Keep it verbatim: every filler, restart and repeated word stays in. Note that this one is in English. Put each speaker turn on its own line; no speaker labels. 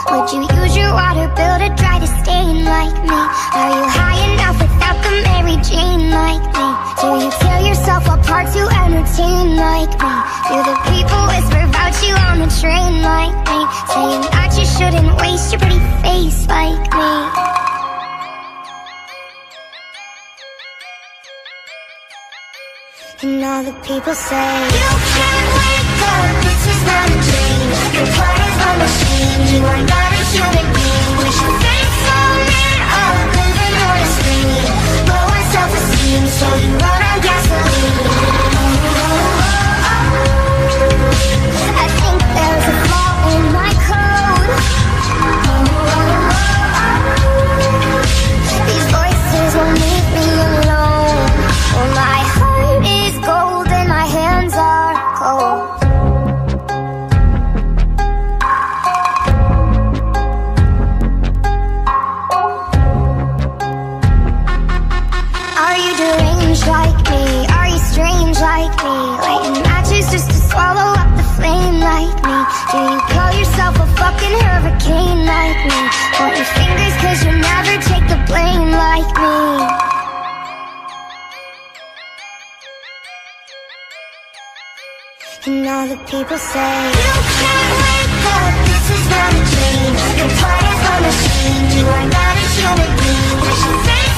Would you use your water bill to dry the stain like me? Are you high enough without the Mary Jane like me? Do you tear yourself apart to entertain like me? Do the people whisper about you on the train like me? Saying that you shouldn't waste your pretty face like me. And all the people say, you can't wake up, this is not a dream. Your part is a machine, you are not a human being. We should face all men up, living on a screen. Low on self-esteem, so you run on gasoline. I think there's a flaw in my code. These voices won't leave me alone. Oh, my heart is gold and my hands are cold. Are you deranged like me? Are you strange like me? Lighting matches just to swallow up the flame like me? Do you call yourself a fucking hurricane like me? Point your fingers cause you never take the blame like me. And all the people say, you can't wake up, this is not a dream. Your part is a machine, you are not a human being. We should face